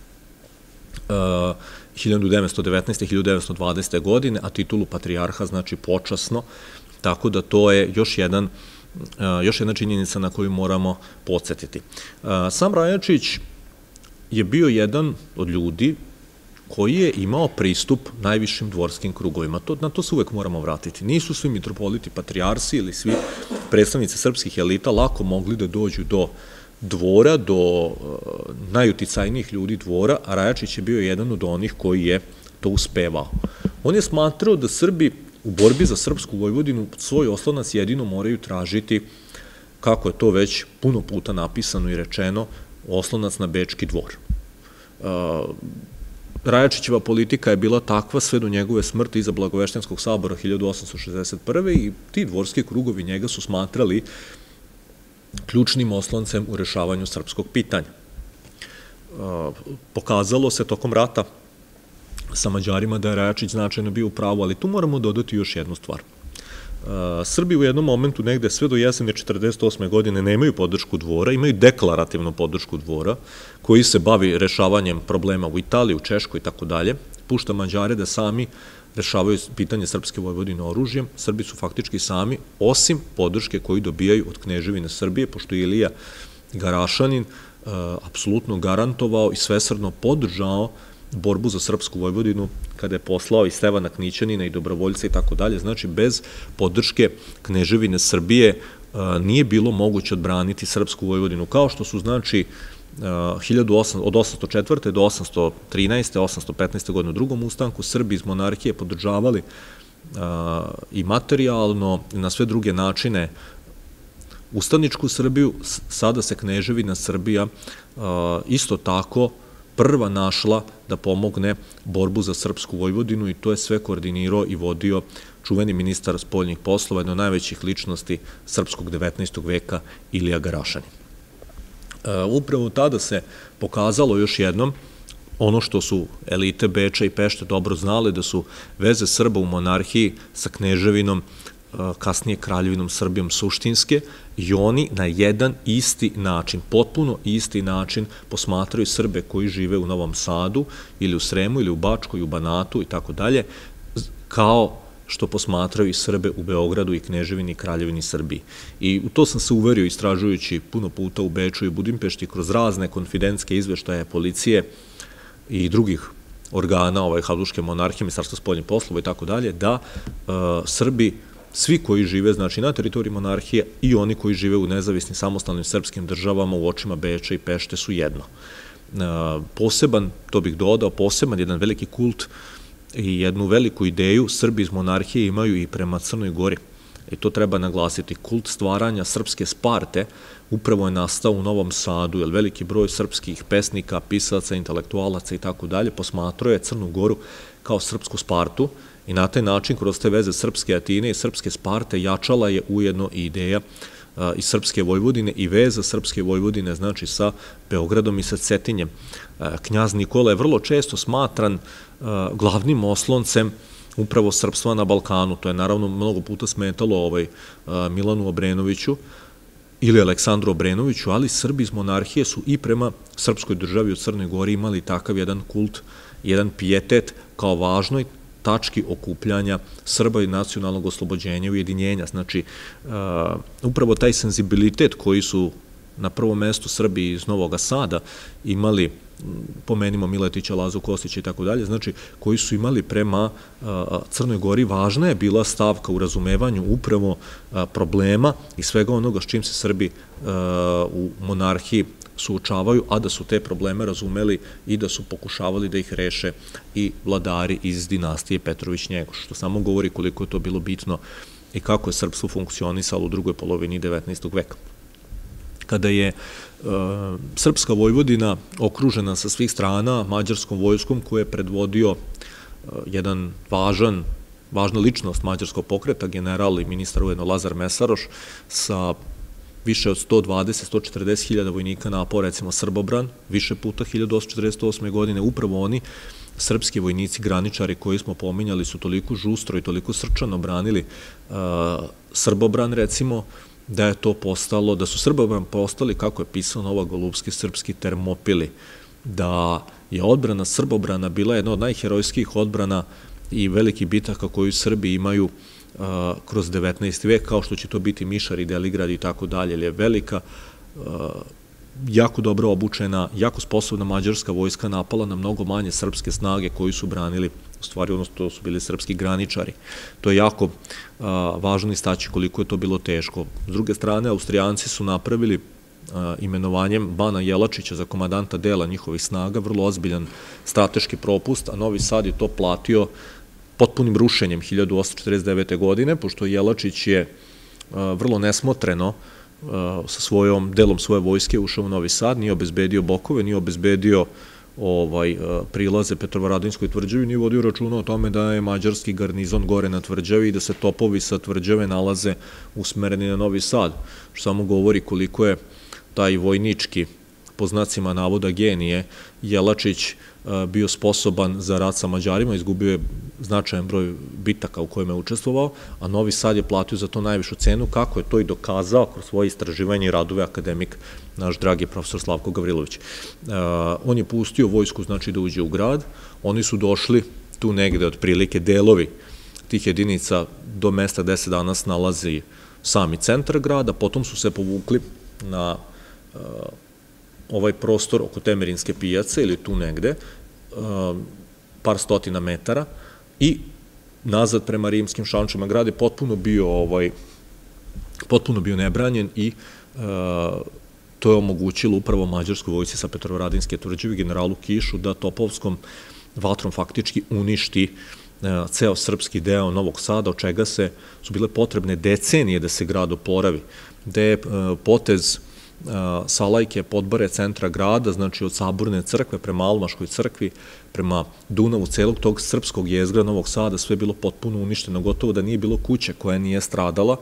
hiljadu devetsto devetnaeste. i hiljadu devetsto dvadesete. godine, a titulu patrijarha znači počasno, tako da to je još jedan još jedna činjenica na koju moramo podsjetiti. Sam Rajačić je bio jedan od ljudi koji je imao pristup najvišim dvorskim krugovima. Na to se uvek moramo vratiti. Nisu svi mitropoliti patrijarsi ili svi predstavnici srpskih elita lako mogli da dođu do dvora, do najuticajnijih ljudi dvora, a Rajačić je bio jedan od onih koji je to uspevao. On je smatrao da Srbi u borbi za srpsku Vojvodinu svoj oslonac jedino moraju tražiti, kako je to već puno puta napisano i rečeno, oslonac na Bečki dvor. Rajačićeva politika je bila takva sve do njegove smrti iza Blagoveštenskog sabora hiljadu osamsto šezdeset prve. i ti dvorski krugovi njega su smatrali ključnim osloncem u rešavanju srpskog pitanja. Pokazalo se tokom rata sa Mađarima da je Rajačić značajno bio u pravu, ali tu moramo dodati još jednu stvar. Srbi u jednom momentu negde sve do jesene četrdeset osme. godine nemaju podršku dvora, imaju deklarativnu podršku dvora koji se bavi rešavanjem problema u Italiji, u Češkoj i tako dalje, pušta Mađare da sami rešavaju pitanje srpske Vojvodine oružjem. Srbi su faktički sami, osim podrške koju dobijaju od Kneževine Srbije, pošto je Ilija Garašanin apsolutno garantovao i svesrdno podržao borbu za srpsku Vojvodinu kada je poslao i Stevana Knićanina i dobrovoljca i tako dalje. Znači, bez podrške Kneževine Srbije nije bilo moguće odbraniti srpsku Vojvodinu, kao što su, znači, od osamsto četvrte do osamsto trinaeste, osamsto petnaeste godine u drugom ustanku Srbi iz monarhije podržavali i materijalno i na sve druge načine ustavničku Srbiju. Sada se Kneževina Srbija isto tako prva našla da pomogne borbu za srpsku Vojvodinu i to je sve koordinirao i vodio čuveni ministar spoljnih poslova, jedna od najvećih ličnosti srpskog devetnaestog veka, Ilija Garašanin. Upravo tada se pokazalo još jednom ono što su elite Beča i Pešte dobro znale, da su veze Srba u monarhiji sa Kneževinom, kasnije Kraljevinom Srbijom, suštinske, i oni na jedan isti način, potpuno isti način posmatraju Srbe koji žive u Novom Sadu ili u Sremu ili u Bačkoj, u Banatu i tako dalje, kao što posmatraju i Srbe u Beogradu i Kneževini i Kraljevini Srbiji. I u to sam se uverio istražujući puno puta u Beču i Budimpešti kroz razne konfidentske izveštaje policije i drugih organa Habsburške monarhije, Ministarstva spoljnih poslova i tako dalje, da Srbi, svi koji žive, znači na teritoriji monarhije i oni koji žive u nezavisnim samostalnim srpskim državama u očima Beča i Pešte su jedno. Poseban, to bih dodao, poseban jedan veliki kult i jednu veliku ideju Srbi iz monarhije imaju i prema Crnoj Gori. I to treba naglasiti. Kult stvaranja srpske Sparte upravo je nastao u Novom Sadu, jer veliki broj srpskih pesnika, pisaca, intelektualaca i tako dalje posmatrao je Crnu Goru kao srpsku Spartu i na taj način, kroz te veze srpske Atine i srpske Sparte, jačala je ujedno i ideja i srpske Vojvodine i veza srpske Vojvodine, znači sa Beogradom i sa Cetinjem. Knjaz Nikola je vrlo često smatran glavnim osloncem upravo srpstva na Balkanu. To je naravno mnogo puta smetalo Milanu Obrenoviću ili Aleksandru Obrenoviću, ali Srbi iz monarhije su i prema srpskoj državi u Crnoj Gori imali takav jedan kult, jedan pijetet kao važnoj tački okupljanja Srba i nacionalnog oslobođenja i ujedinjenja. Znači, upravo taj senzibilitet koji su na prvom mestu Srbi iz Novog Sada imali, pomenimo Miletića, Lazu Kostića i tako dalje, znači koji su imali prema Crnoj Gori, važna je bila stavka u razumevanju upravo problema i svega onoga s čim se Srbi u monarhiji suočavaju, a da su te probleme razumeli i da su pokušavali da ih reše i vladari iz dinastije Petrović-Njegoš, što samo govori koliko je to bilo bitno i kako je srpstvo funkcionisalo u drugoj polovini devetnaestog veka. Kada je srpska Vojvodina okružena sa svih strana mađarskom vojskom koju je predvodio jedan važan, važna ličnost mađarskog pokreta, general i ministar ujedno Lazar Mesaroš, sa više od sto dvadeset do sto četrdeset hiljada vojnika napao, recimo Srbobran, više puta hiljadu osamsto četrdeset osme. godine, upravo oni, srpski vojnici, graničari koji smo pominjali, su toliko žustro i toliko srčano branili Srbobran, recimo, da je to postalo, da su Srbobran postali, kako je pisao Nova Golubski, srpski Termopili, da je odbrana Srbobrana bila jedna od najherojskih odbrana i velikih bitaka koju Srbi imaju kroz devetnaesti vek, kao što će to biti Mišari, Deligrad i tako dalje, jer je velika, jako dobro obučena, jako sposobna mađarska vojska napala na mnogo manje srpske snage koji su branili, u stvari, odnosno to su bili srpski graničari. To je jako važno istaći koliko je to bilo teško. S druge strane, Austrijanci su napravili imenovanjem Bana Jelačića za komandanta dela njihovih snaga vrlo ozbiljan strateški propust, a Novi Sad je to platio potpunim rušenjem hiljadu osamsto četrdeset devete. godine, pošto Jelačić je vrlo nesmotreno sa svojom delom svoje vojske ušao u Novi Sad, nije obezbedio bokove, nije obezbedio prilaze Petrovaradinskoj tvrđavi, nije vodio računa o tome da je mađarski garnizon gore na tvrđavi i da se topovi sa tvrđave nalaze usmereni na Novi Sad, što samo govori koliko je taj vojnički, po znacima navoda genije, Jelačić bio sposoban za rat sa Mađarima, izgubio je značajan broj bitaka u kojima je učestvovao, a Novi Sad je platio za to najvišu cenu, kako je to i dokazao kroz svoje istraživanje i radove akademik, naš dragi profesor Slavko Gavrilović. On je pustio vojsku, znači, da uđe u grad, oni su došli tu negde otprilike delovi tih jedinica do mesta gde se danas nalazi sami centar grada, potom su se povukli na ovaj prostor oko Temerinske pijace ili tu negde, par stotina metara, i nazad prema rimskim šančama. Grad je potpuno bio potpuno bio nebranjen i to je omogućilo upravo mađarskoj vojsci sa Petrovaradinske tvrđave, generalu Kišu, da topovskom vatrom faktički uništi ceo srpski deo Novog Sada, od čega se su bile potrebne decenije da se grad oporavi, gde je potez Salajke, Podbare, centra grada, znači od Saborne crkve prema Almaškoj crkvi, prema Dunavu, celog tog srpskog jezgra Novog Sada, sve je bilo potpuno uništeno, gotovo da nije bilo kuće koja nije stradala.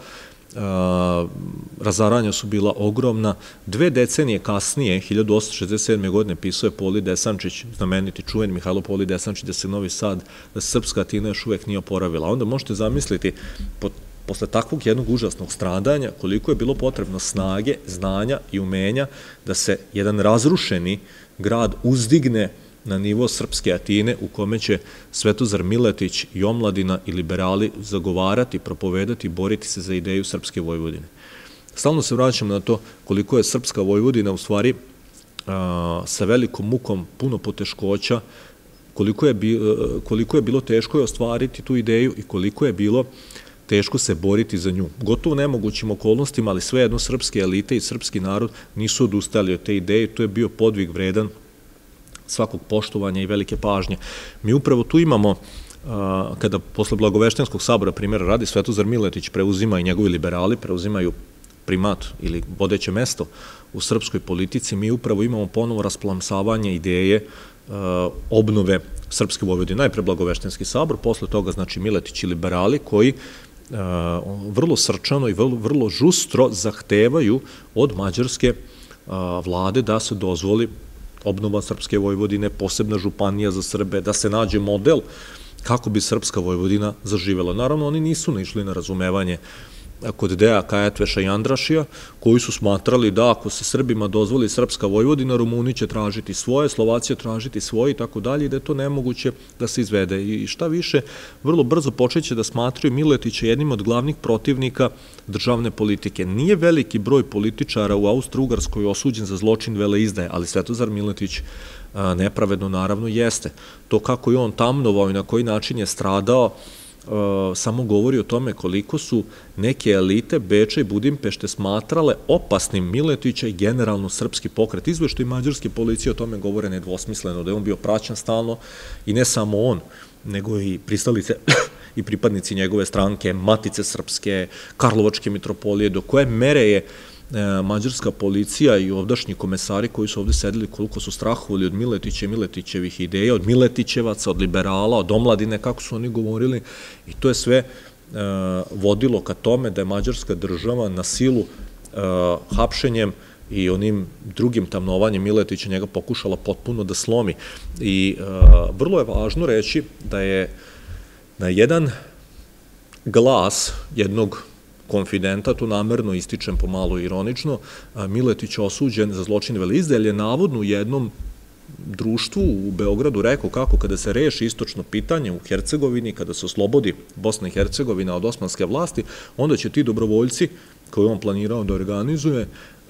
Razaranja su bila ogromna. Dve decenije kasnije, hiljadu osamsto šezdeset sedme. godine, pisao je Poli Desančić, znameniti čuveni Mihajlo Poli Desančić, da se Novi Sad, da se srpska Atina još uvek nije oporavila. Onda možete zamisliti, posle takvog jednog užasnog stradanja, koliko je bilo potrebno snage, znanja i umenja da se jedan razrušeni grad uzdigne na nivo srpske Atine, u kome će Svetozar Miletić i omladina i liberali zagovarati, propovedati, boriti se za ideju srpske Vojvodine. Stalno se vraćamo na to koliko je srpska Vojvodina u stvari sa velikom mukom, puno poteškoća, koliko je bilo teško je ostvariti tu ideju i koliko je bilo teško se boriti za nju. Gotovo nemogućim okolnostima, ali svejedno srpske elite i srpski narod nisu odustali od te ideje, to je bio podvig vredan svakog poštovanja i velike pažnje. Mi upravo tu imamo, kada posle Blagoveštenskog sabora, primjera radi, Svetozar Miletić preuzima i njegovi liberali, preuzimaju primat ili vodeće mesto u srpskoj politici, mi upravo imamo ponovo rasplamsavanje ideje obnove srpske Vojvodine. Najpre Blagoveštenski sabor, posle toga znači Miletić i liberali koji vrlo srčano i vrlo žustro zahtevaju od mađarske vlade da se dozvoli obnova srpske Vojvodine, posebna županija za Srbe, da se nađe model kako bi srpska Vojvodina zaživela. Naravno, oni nisu naišli na razumevanje kod Deja Kajatveša i Andrašija, koji su smatrali da ako se Srbima dozvoli srpska Vojvodina, Rumuni će tražiti svoje, Slovaci će tražiti svoje i tako dalje, i da je to nemoguće da se izvede. I šta više, vrlo brzo počeće da smatraju Miletića jednim od glavnih protivnika državne politike. Nije veliki broj političara u Austro-Ugarskoj osuđen za zločin veleizdaje, ali Svetozar Miletić nepravedno naravno jeste. To kako je on tamnovao i na koji način je stradao, samo govori o tome koliko su neke elite Beča i Budimpešte smatrale opasnim Miletića i generalno srpski pokret. Izveštaji mađarske policije o tome govore nedvosmisleno, da je on bio praćen stalno i ne samo on, nego i pristalice i pripadnici njegove stranke, Matice Srpske, Karlovačke mitropolije, do koje mere je mađarska policija i ovdašnji komesari koji su ovde sedeli koliko su strahovali od Miletića i Miletićevih ideja, od Miletićevaca, od liberala, od omladine, kako su oni govorili, i to je sve vodilo ka tome da je mađarska država na silu hapšenjem i onim drugim tamnovanjem Miletića njega pokušala potpuno da slomi. I vrlo je važno reći da je na jedan glas jednog konfidenta, tu namerno ističem pomalo ironično, Miletić osuđen za zločin veleizdaje, jer je navodno u jednom društvu u Beogradu rekao kako kada se reši istočno pitanje u Hercegovini, kada se oslobodi Bosna i Hercegovina od osmanske vlasti, onda će ti dobrovoljci koje on planirao da organizuje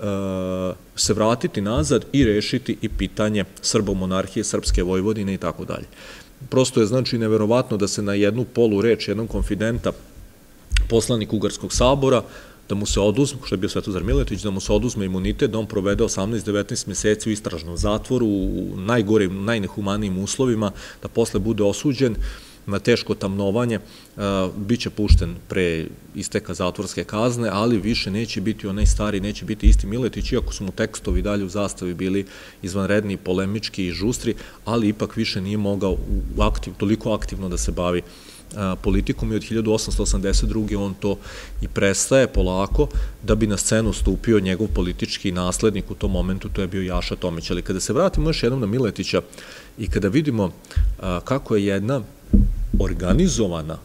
se vratiti nazad i rešiti i pitanje Srbo-monarhije, Srpske Vojvodine i tako dalje. Prosto je znači neverovatno da se na jednu polu reč jednog konfidenta poslanik Ugarskog sabora, da mu se oduzme, što je bio Svetozar Miletić, da mu se oduzme imunitet, da on provede osamnaest do devetnaest meseci u istražnom zatvoru, u najgorim, najnehumanijim uslovima, da posle bude osuđen na teško tamnovanje, biće pušten pre isteka zatvorske kazne, ali više neće biti onaj stari, neće biti isti Miletić, iako su mu tekstovi dalje u zastavi bili izvanredni, polemički i žustri, ali ipak više nije mogao toliko aktivno da se bavi politikom i od hiljadu osamsto osamdeset druge on to i prestaje polako, da bi na scenu stupio njegov politički naslednik u tom momentu, to je bio Jaša Tomić. Ali kada se vratimo još jednom na Miletića i kada vidimo kako je jedna organizovana,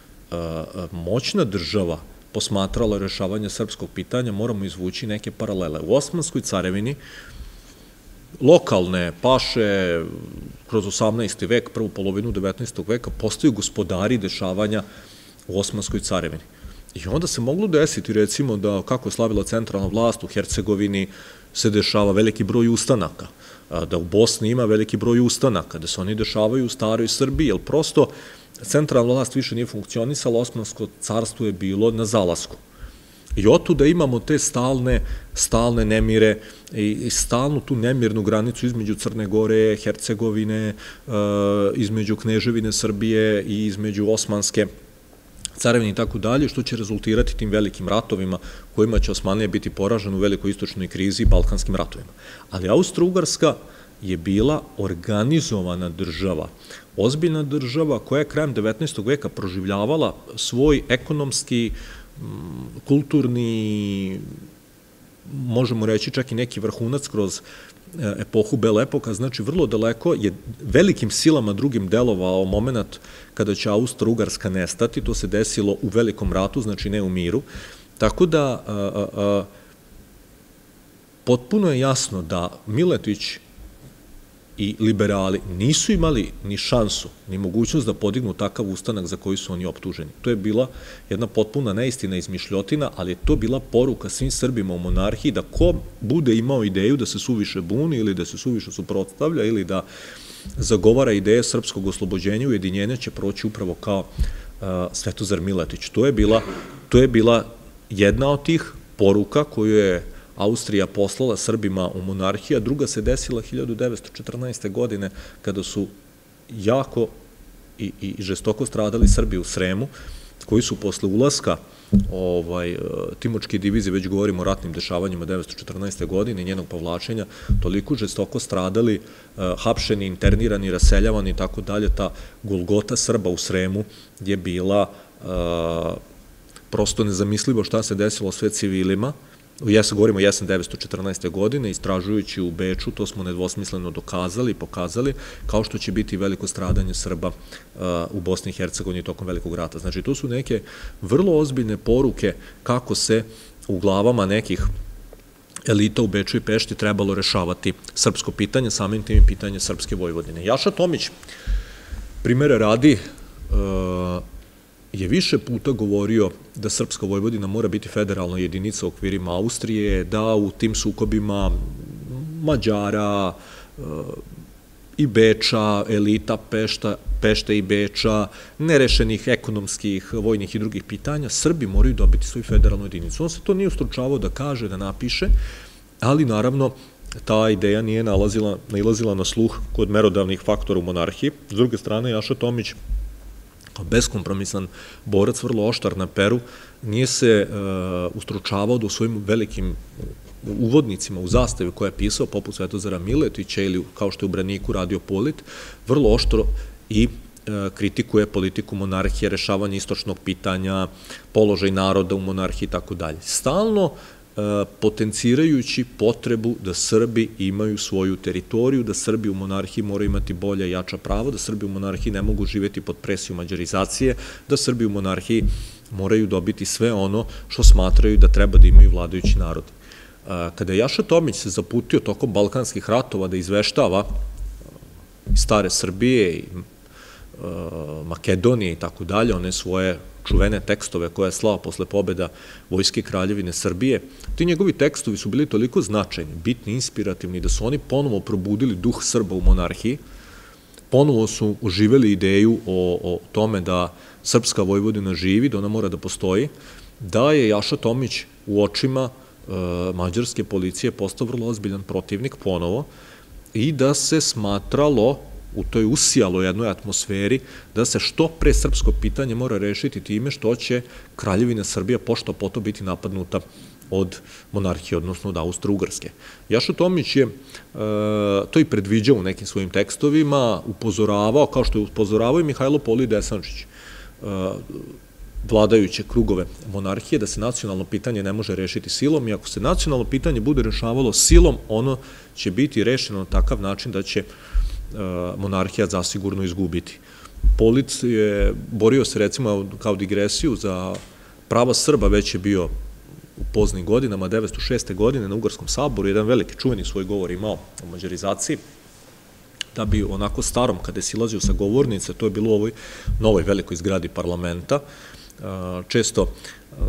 moćna država posmatrala rešavanje srpskog pitanja, moramo izvući neke paralele. U Osmanskoj carevini lokalne paše kroz osamnaesti vek, prvu polovinu devetnaestog veka, postaju gospodari dešavanja u Osmanskoj carevini. I onda se moglo desiti, recimo, da kako je slavila centralna vlast u Hercegovini se dešava veliki broj ustanaka, da u Bosni ima veliki broj ustanaka, da se oni dešavaju u staroj Srbiji, jer prosto centralna vlast više nije funkcionisala, Osmansko carstvo je bilo na zalasku. I otuda imamo te stalne, stalne nemire i stalnu tu nemirnu granicu između Crne Gore, Hercegovine, između Kneževine Srbije i između Osmanske carevine i tako dalje, što će rezultirati tim velikim ratovima kojima će Osmanlija biti poražena u velikoj istočnoj krizi i balkanskim ratovima. Ali Austro-Ugarska je bila organizovana država, ozbiljna država koja je krajem devetnaestog veka proživljavala svoj ekonomski, kulturni, možemo reći čak i neki vrhunac kroz epohu Bela epoka, znači vrlo daleko je velikim silama drugim delovao moment kada će Austro-Ugarska nestati, to se desilo u velikom ratu, znači ne u miru, tako da potpuno je jasno da Miletić i liberali nisu imali ni šansu, ni mogućnost da podignu takav ustanak za koji su oni optuženi. To je bila jedna potpuna neistina, izmišljotina, ali je to bila poruka svim Srbima u monarhiji da ko bude imao ideju da se suviše buni ili da se suviše suprotstavlja ili da zagovara ideje srpskog oslobođenja i ujedinjenja će proći upravo kao Svetozar Miletić. To je bila, to je bila jedna od tih poruka koju je Austrija poslala Srbima u monarhiji, a druga se desila hiljadu devetsto četrnaeste. godine kada su jako i, i žestoko stradali Srbi u Sremu, koji su posle ulaska ovaj, Timočke divizije, već govorimo o ratnim dešavanjima devetsto četrnaeste. godine i njenog povlačenja, toliko žestoko stradali, hapšeni, internirani, raseljavani i tako dalje. Ta golgota Srba u Sremu je bila prosto nezamislivo šta se desilo sve civilima. Jesen, govorimo o jesen devetsto četrnaeste. godine, istražujući u Beču, to smo nedvosmisleno dokazali i pokazali, kao što će biti veliko stradanje Srba u Bosni i Hercegovini tokom Velikog rata. Znači, to su neke vrlo ozbiljne poruke kako se u glavama nekih elita u Beču i Pešti trebalo rešavati srpsko pitanje, samim tim i pitanje srpske Vojvodine. Jaša Tomić, primjera radi, je više puta govorio da srpska Vojvodina mora biti federalna jedinica u okvirima Austrije, da u tim sukobima Mađara i Beča, elita Pešta, Pešte i Beča, nerešenih ekonomskih, vojnih i drugih pitanja, Srbi moraju dobiti svoju federalnu jedinicu. On se to nije ustručavao da kaže, da napiše, ali naravno ta ideja nije nailazila na sluh kod merodavnih faktora u monarhiji. S druge strane, Jaša Tomić, kao beskompromisan borac, vrlo oštar na peru, nije se ustručavao da u svojim velikim uvodnicima u zastavi koje je pisao, poput Svetozara Miletića ili kao što je u Braniku radio Polit, vrlo oštro i kritikuje politiku monarhije, rešavanje istočnog pitanja, položaj naroda u monarhiji i tako dalje. Stalno potencirajući potrebu da Srbi imaju svoju teritoriju, da Srbi u monarhiji moraju imati bolja i jača prava, da Srbi u monarhiji ne mogu živjeti pod presijom mađarizacije, da Srbi u monarhiji moraju dobiti sve ono što smatraju da treba da imaju vladajući narod. Kada je Jaša Tomić se zaputio tokom balkanskih ratova da izveštava iz stare Srbije i Makedonije i tako dalje, one svoje čuvene tekstove koje je slao posle pobjeda Vojske Kraljevine Srbije, ti njegovi tekstovi su bili toliko značajni, bitni, inspirativni, da su oni ponovo probudili duh Srba u monarhiji, ponovo su oživeli ideju o tome da srpska Vojvodina živi, da ona mora da postoji, da je Jaša Tomić u očima mađarske policije postao vrlo ozbiljan protivnik ponovo i da se smatralo u toj usijaloj jednoj atmosferi da se što pre srpsko pitanje mora rešiti time što će Kraljevina Srbija pošto poto biti napadnuta od monarhije, odnosno od Austro-Ugarske. Jaša Tomić je to i predviđao u nekim svojim tekstovima, upozoravao, kao što je upozoravao i Mihajlo Poli Desančić, vladajuće krugove monarhije, da se nacionalno pitanje ne može rešiti silom i ako se nacionalno pitanje bude rešavalo silom, ono će biti rešeno na takav način da će monarhija zasigurno izgubiti. Polit je borio se recimo kao digresiju za prava Srba, već je bio u poznim godinama, devetsto šeste. godine na Ugarskom saboru, jedan veliki čuveni svoj govor imao o mađarizaciji, da bi onako starom, kada je silazio sa govornice, to je bilo u ovoj novoj velikoj zgradi parlamenta, često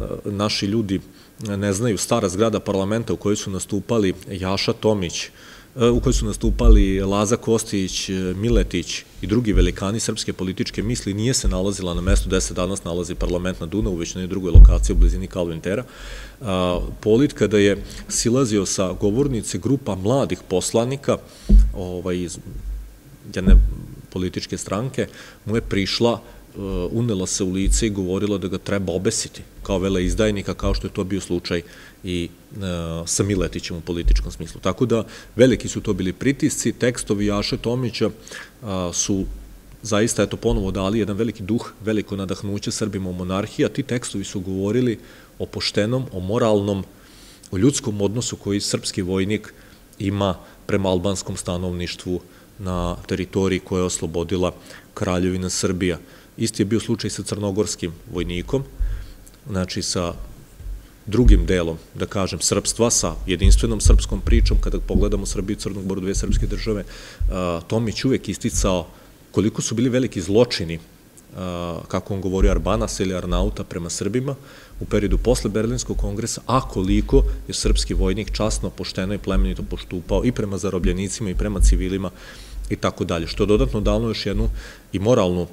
naši ljudi ne znaju, stara zgrada parlamenta u kojoj su nastupali Jaša Tomić, u kojoj su nastupali Laza Kostić, Miletić i drugi velikani srpske političke misli, nije se nalazila na mestu gde se danas nalazi parlament na Dunavu, već na jednoj drugoj lokaciji u blizini Kalvintera. Polit, kada je silazio sa govornice grupa mladih poslanika iz jedne političke stranke, mu je prišla, unela se u lice i govorila da ga treba obesiti kao veleizdajnika, kao što je to bio slučaj i sa Miletićem u političkom smislu. Tako da veliki su to bili pritisci, tekstovi Jaše Tomića su zaista, eto, ponovo dali jedan veliki duh, veliko nadahnuće Srbima u monarhiji, a ti tekstovi su govorili o poštenom, o moralnom, o ljudskom odnosu koji srpski vojnik ima prema albanskom stanovništvu na teritoriji koja je oslobodila Kraljevina Srbija. Isti je bio slučaj sa crnogorskim vojnikom, znači sa drugim delom, da kažem, srpstva, sa jedinstvenom srpskom pričom, kada pogledamo Srbiju i Crnu Goru, dve srpske države, Tomić uvek isticao koliko su bili veliki zločini, kako on govori, Arbanasa ili Arnauta prema Srbima u periodu posle Berlinskog kongresa, a koliko je srpski vojnik časno, pošteno i plemenito postupao i prema zarobljenicima i prema civilima i tako dalje, što je dodatno dalo još jednu i moralnu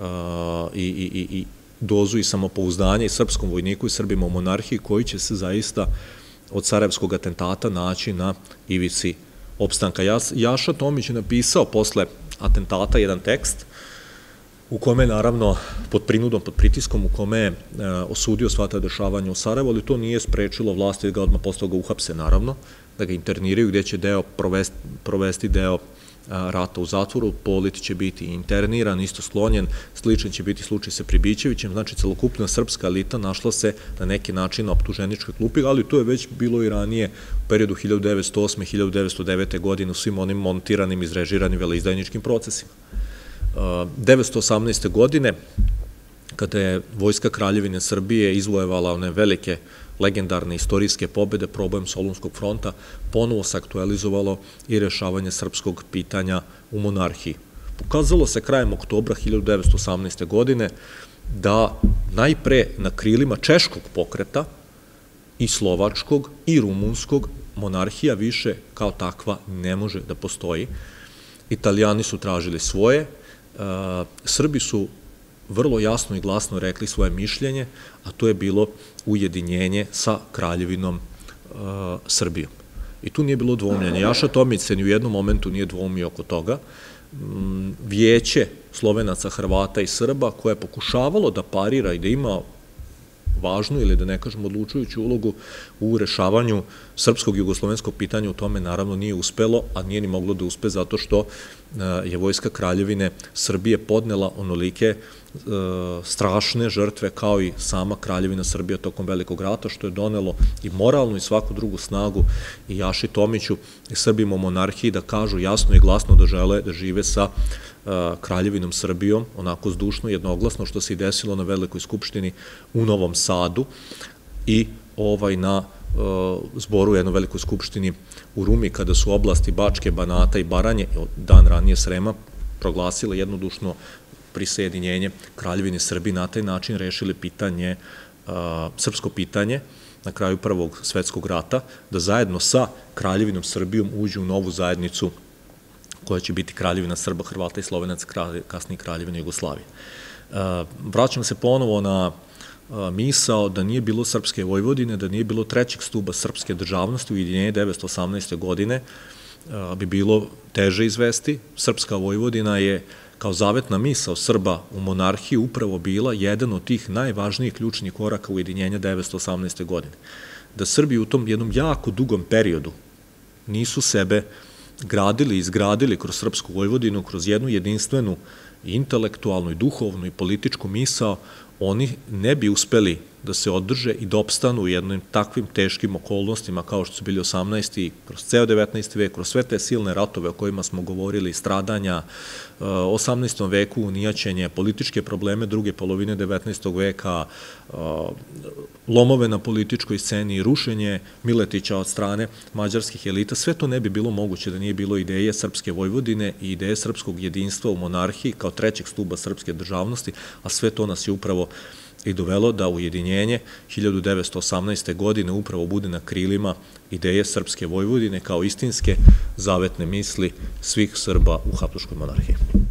i dozu i samopouzdanja i srpskom vojniku i Srbima u monarhiji, koji će se zaista od sarajevskog atentata naći na ivici opstanka. Jaša Tomić je napisao posle atentata jedan tekst u kome, naravno, pod prinudom, pod pritiskom, u kome je osudio sva ta dešavanja u Sarajevu, ali to nije sprečilo vlasti da ga odmah posle toga uhapse, naravno, da ga interniraju, gde će deo provesti deo rata u zatvoru. Polit će biti interniran, isto sklonjen, sličan će biti slučaj sa Pribićevićem, znači celokupna srpska elita našla se na neki način na optuženičkoj klupi, ali to je već bilo i ranije u periodu hiljadu devetsto osme. hiljadu devetsto devete. godine u svim onim montiranim, izrežiranim veleizdajničkim procesima. devetsto osamnaeste. godine, kada je vojska Kraljevine Srbije izvojevala one velike legendarne istorijske pobede probojem Solunskog fronta, ponovo se aktualizovalo i rešavanje srpskog pitanja u monarhiji. Pokazalo se krajem oktobra hiljadu devetsto osamnaeste. godine da najpre na krilima češkog pokreta i slovačkog i rumunskog monarhija više kao takva ne može da postoji. Italijani su tražili svoje, Srbi su vrlo jasno i glasno rekli svoje mišljenje, a to je bilo ujedinjenje sa Kraljevinom Srbijom. I tu nije bilo dvoumljenja. Jaša Tomić se ni u jednom momentu nije dvoumio oko toga. Vijeće Slovenaca, Hrvata i Srba, koje je pokušavalo da parira i da ima važnu ili da ne kažem odlučujuću ulogu u rešavanju srpskog i jugoslovenskog pitanja, u tome naravno nije uspelo, a nije ni moglo da uspe zato što je vojska Kraljevine Srbije podnela onolike strašne žrtve kao i sama Kraljevina Srbija tokom Velikog rata, što je donelo i moralnu i svaku drugu snagu i Jaši Tomiću i Srbima u monarhiji da kažu jasno i glasno da žele da žive sa Kraljevinom Srbijom, onako zdušno, jednoglasno, što se i desilo na Velikoj skupštini u Novom Sadu i na zboru u jednoj Velikoj skupštini u Rumi, kada su oblasti Bačke, Banata i Baranje, dan ranije Srema, proglasile jednodušno prisjedinjenje Kraljevine Srbije, na taj način rešili pitanje, srpsko pitanje, na kraju Prvog svetskog rata, da zajedno sa Kraljevinom Srbijom uđu u novu zajednicu koja će biti Kraljevina Srba, Hrvata i Slovenaca, kasnije Kraljevina Jugoslavije. Vraćam se ponovo na misao da nije bilo Srpske Vojvodine, da nije bilo trećeg stuba srpske državnosti, ujedinjenje devetsto osamnaeste. godine bi bilo teže izvesti. Srpska Vojvodina je kao zavetna misao Srba u monarhiji upravo bila jedan od tih najvažnijih ključnih koraka ujedinjenja devetsto osamnaeste. godine. Da Srbi u tom jednom jako dugom periodu nisu sebe gradili i izgradili kroz Srpsku Vojvodinu, kroz jednu jedinstvenu i intelektualnu i duhovnu i političku misao, oni ne bi uspeli da se održe i da opstanu u jednim takvim teškim okolnostima kao što su bili osamnaesti. kroz ceo devetnaesti. vek, kroz sve te silne ratove o kojima smo govorili, stradanja, osamnaestom. veku unijaćenje, političke probleme druge polovine devetnaestog. veka, lomove na političkoj sceni, rušenje Miletića od strane mađarskih elita, sve to ne bi bilo moguće da nije bilo ideje Srpske Vojvodine i ideje srpskog jedinstva u monarhiji kao trećeg stuba srpske državnosti, a sve to nas je upravo zapravo i dovelo da ujedinjenje hiljadu devetsto osamnaeste. godine upravo bude na krilima ideje Srpske Vojvodine kao istinske zavetne misli svih Srba u Habsburškoj monarhiji.